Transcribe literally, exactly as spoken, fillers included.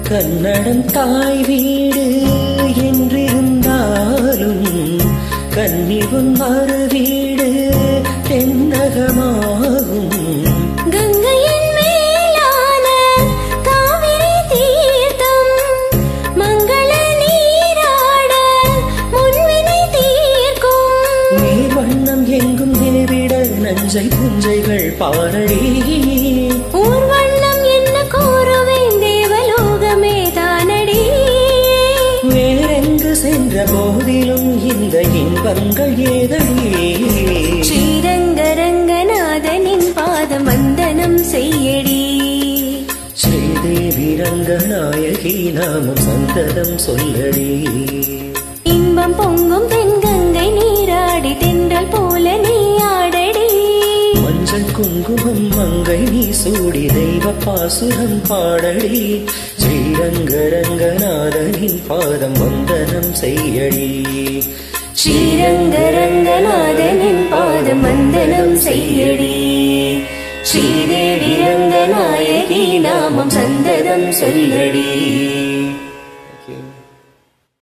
கன்னடம் தாய் வீடு என்றிருந்தாலும் கன்னிவும் மறு வீடு தென்னகமாகும். கங்கையின் மேலான காவிரி தீர்த்தம் மங்கள நீராட முன்வினை தீர்க்கும். நீர் வண்ணம் எங்கும் தேவிட நஞ்சை புஞ்சைகள் பாரடி. ஊர் வண்ணம் என்ன கூறுவேன் தேவலோகமே தானடி. வேறெங்கு சென்ற போதிலும் இந்த இன்பங்கள் ஏதடி. ஸ்ரீரங்க ரங்கநாதனின் பாதம் வந்தனம் செய்யடி. ஸ்ரீதேவி ரங்கநாயகி நாமம் சந்ததம் சொல்லடி. இன்பம் பொங்கும் தென்கங்கை நீராடி தென்றல் போல நீ ஆடடி. மஞ்சள் குங்குமம் மங்கை நீ சூடி தெய்வ பாசுரம் பாடடி. ஸ்ரீரங்க ரங்கநாதனின் பாதம் வந்தனம் செய்யடி. ஸ்ரீரங்க ரங்கநாதனின் பாதம் வந்தனம் செய்யடி. ஸ்ரீதேவி ரங்கநாயகி நாமம் சந்ததம் சொல்லடி.